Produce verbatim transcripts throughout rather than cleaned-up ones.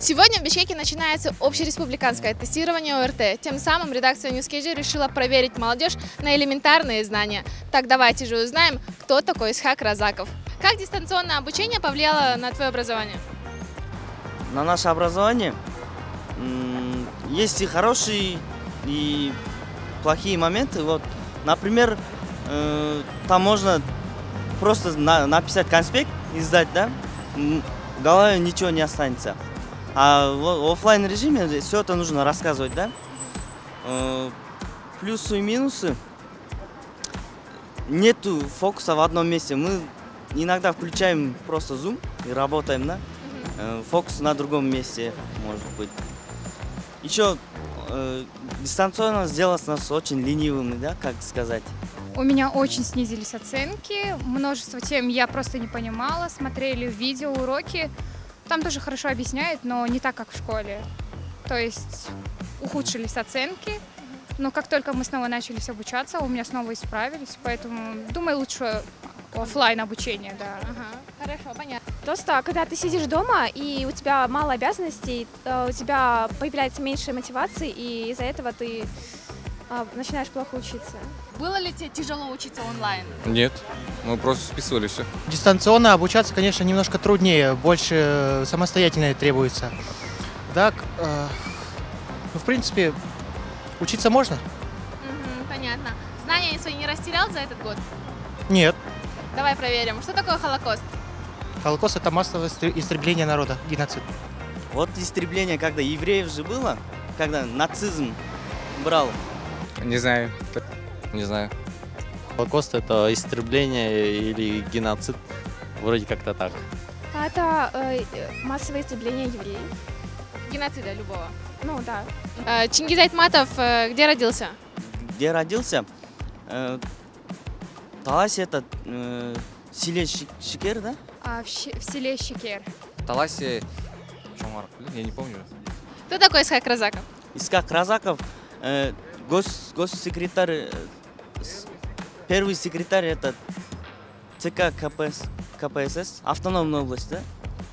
Сегодня в Бишкеке начинается общереспубликанское тестирование О Р Т. Тем самым редакция Ньюскейджи решила проверить молодежь на элементарные знания. Так давайте же узнаем, кто такой Исхак Разаков. Как дистанционное обучение повлияло на твое образование? На наше образование есть и хорошие, и плохие моменты. Вот, например, э, там можно просто на, написать конспект и сдать, да? В голове ничего не останется. А в офлайн режиме все это нужно рассказывать, да? Э, плюсы и минусы. Нету фокуса в одном месте. Мы иногда включаем просто Zoom и работаем, да? Э, фокус на другом месте может быть. Еще э, дистанционно сделать нас очень ленивыми, да, как сказать. У меня очень снизились оценки, множество тем я просто не понимала, смотрели видео, уроки. Там тоже хорошо объясняют, но не так, как в школе. То есть ухудшились оценки, но как только мы снова начали обучаться, у меня снова исправились, поэтому думаю, лучше офлайн обучение, да. Ага, хорошо, понятно. Просто когда ты сидишь дома и у тебя мало обязанностей, у тебя появляется меньше мотивации, и из-за этого ты начинаешь плохо учиться. Было ли тебе тяжело учиться онлайн? Нет, мы просто списывали все. Дистанционно обучаться, конечно, немножко труднее, больше самостоятельно требуется. Так, э, ну, в принципе, учиться можно? Угу, понятно. Знания свои не растерял за этот год? Нет. Давай проверим. Что такое Холокост? Холокост – это массовое истребление народа, геноцид. Вот истребление, когда евреев же было, когда нацизм брал. Не знаю. Не знаю. Холокост – это истребление или геноцид, вроде как-то так. Это э, массовое истребление евреев. Геноцида любого. Ну да. Э, Чингиз Айтматов э, где родился? Где родился? Э, Таласи это э, селе Шикер, да? А в, щ- в селе Щекер. Таласи... Я не помню. Кто такой Исхак Разаков? Исхак Разаков, э, гос, госсекретарь, э, с, первый секретарь это ЦК КПС, КПСС, автономная область, да?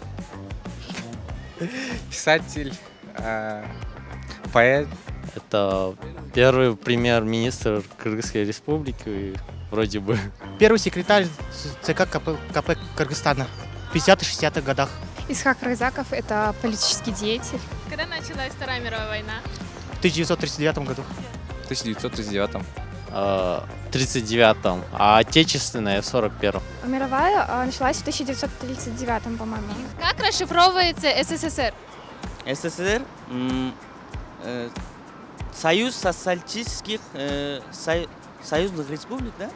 Писатель, э, поэт. Это первый премьер-министр Кыргызской республики, вроде бы. Первый секретарь ЦК КП, КП Кыргызстана в пятидесятых-шестидесятых годах. Исхак Разаков – это политический деятель. Когда началась Вторая мировая война? В тысяча девятьсот тридцать девятом году. В тысяча девятьсот тридцать девятом. В тридцать девятом, а отечественная в сорок первом. Мировая э, началась в тысяча девятьсот тридцать девятом, по-моему. Как расшифровывается С С С Р? СССР, м, э, Союз социалистических э, со, союзных республик, да?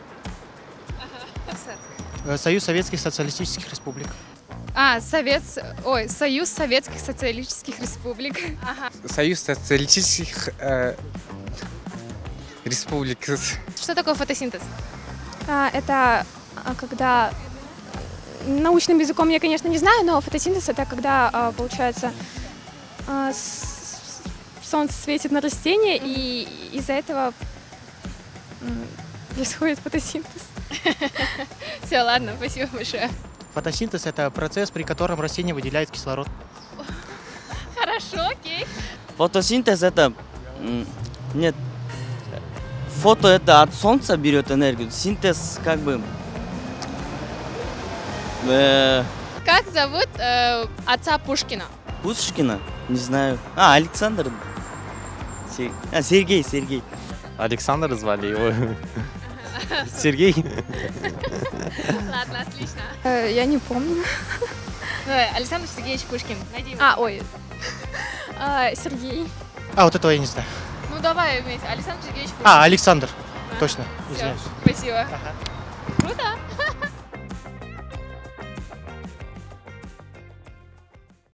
Э, Союз Советских Социалистических Республик. А, Совет... Ой, Союз Советских Социалистических Республик. Ага. Союз социалистических э, республик. Что такое фотосинтез? А, это а, когда... Научным языком я, конечно, не знаю, но фотосинтез — это когда, а, получается, а, с- солнце светит на растение, и из-за этого м, происходит фотосинтез. Все, ладно, спасибо большое. Фотосинтез – это процесс, при котором растение выделяет кислород. Хорошо, окей. Фотосинтез это... м, Нет. Фото это от солнца берет энергию. Синтез как бы... Э, Как зовут э, отца Пушкина? Пушкина? Не знаю. А, Александр. Се- а, Сергей, Сергей. Александр звали его. Сергей. Ладно, отлично. Э, Я не помню. Давай, Александр Сергеевич Пушкин. Найди его. А, ой. А, Сергей. А, вот этого я не знаю. Ну давай вместе. Александр Сергеевич Пушкин. А, Александр. А, Точно. всё, Извиняюсь. спасибо. Ага. Круто.